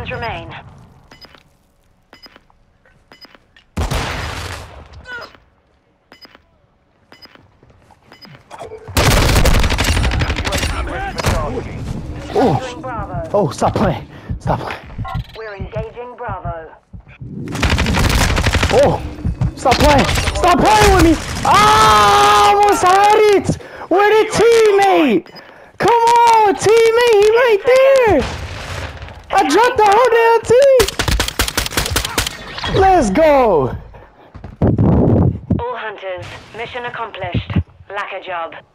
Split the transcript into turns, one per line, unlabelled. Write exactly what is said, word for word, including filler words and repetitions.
seconds remain.
Oh,
Bravo.
oh, stop playing. Stop playing.
We're engaging Bravo.
Oh, stop playing. Stop playing with me. Ah, I almost had it. Where the teammate? Come on, teammate. He right there. I dropped the whole damn team. Let's go.
All hunters, mission accomplished. Lack a job.